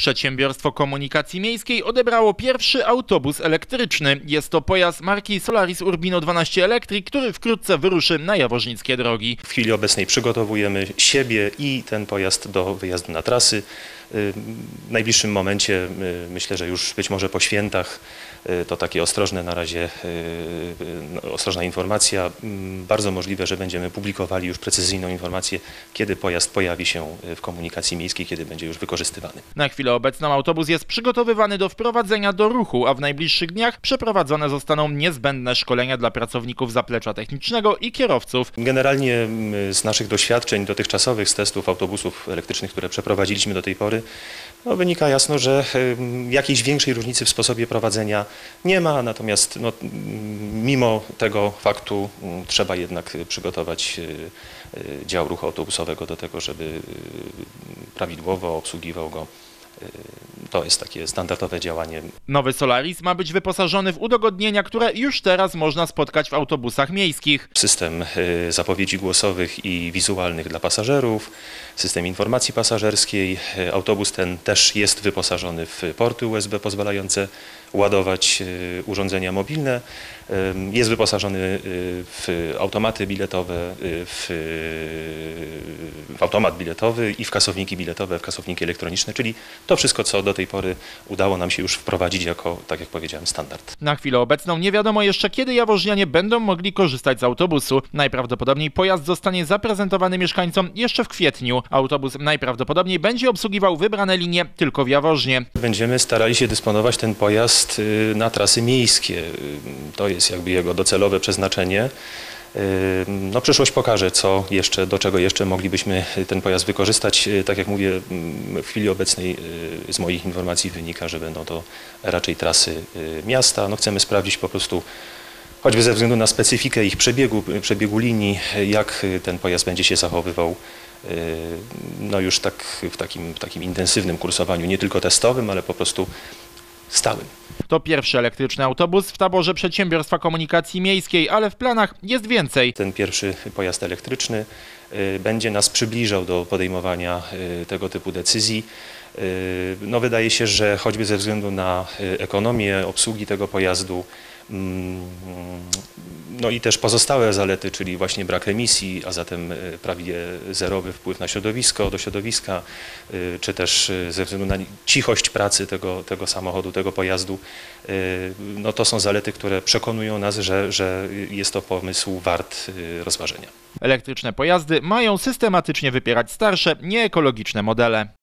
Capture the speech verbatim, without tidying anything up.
Przedsiębiorstwo Komunikacji Miejskiej odebrało pierwszy autobus elektryczny. Jest to pojazd marki Solaris Urbino dwanaście Electric, który wkrótce wyruszy na jaworznickie drogi. W chwili obecnej przygotowujemy siebie i ten pojazd do wyjazdu na trasy. W najbliższym momencie, myślę, że już być może po świętach, to takie ostrożne na razie, ostrożna informacja. Bardzo możliwe, że będziemy publikowali już precyzyjną informację, kiedy pojazd pojawi się w komunikacji miejskiej, kiedy będzie już wykorzystywany. Na chwilę obecną autobus jest przygotowywany do wprowadzenia do ruchu, a w najbliższych dniach przeprowadzone zostaną niezbędne szkolenia dla pracowników zaplecza technicznego i kierowców. Generalnie z naszych doświadczeń dotychczasowych, z testów autobusów elektrycznych, które przeprowadziliśmy do tej pory, no, wynika jasno, że jakiejś większej różnicy w sposobie prowadzenia nie ma, natomiast no, mimo tego faktu trzeba jednak przygotować dział ruchu autobusowego do tego, żeby prawidłowo obsługiwał go. To jest takie standardowe działanie. Nowy Solaris ma być wyposażony w udogodnienia, które już teraz można spotkać w autobusach miejskich. System zapowiedzi głosowych i wizualnych dla pasażerów, system informacji pasażerskiej. Autobus ten też jest wyposażony w porty U S B pozwalające ładować urządzenia mobilne. Jest wyposażony w automaty biletowe, w, w automat biletowy i w kasowniki biletowe, w kasowniki elektroniczne, czyli to wszystko, co do tej pory udało nam się już wprowadzić jako, tak jak powiedziałem, standard. Na chwilę obecną nie wiadomo jeszcze, kiedy jaworznianie będą mogli korzystać z autobusu. Najprawdopodobniej pojazd zostanie zaprezentowany mieszkańcom jeszcze w kwietniu. Autobus najprawdopodobniej będzie obsługiwał wybrane linie tylko w Jaworznie. Będziemy starali się dysponować ten pojazd na trasy miejskie. To jest jakby jego docelowe przeznaczenie. No, przyszłość pokaże, co jeszcze, do czego jeszcze moglibyśmy ten pojazd wykorzystać. Tak jak mówię, w chwili obecnej z moich informacji wynika, że będą to raczej trasy miasta. No, chcemy sprawdzić po prostu, choćby ze względu na specyfikę ich przebiegu, przebiegu linii, jak ten pojazd będzie się zachowywał no już tak w takim, w takim intensywnym kursowaniu, nie tylko testowym, ale po prostu stałym. To pierwszy elektryczny autobus w taborze Przedsiębiorstwa Komunikacji Miejskiej, ale w planach jest więcej. Ten pierwszy pojazd elektryczny będzie nas przybliżał do podejmowania tego typu decyzji. No, wydaje się, że choćby ze względu na ekonomię obsługi tego pojazdu, no i też pozostałe zalety, czyli właśnie brak emisji, a zatem prawie zerowy wpływ na środowisko, do środowiska, czy też ze względu na cichość pracy tego, tego samochodu, tego pojazdu, no to są zalety, które przekonują nas, że, że jest to pomysł wart rozważenia. Elektryczne pojazdy mają systematycznie wypierać starsze, nieekologiczne modele.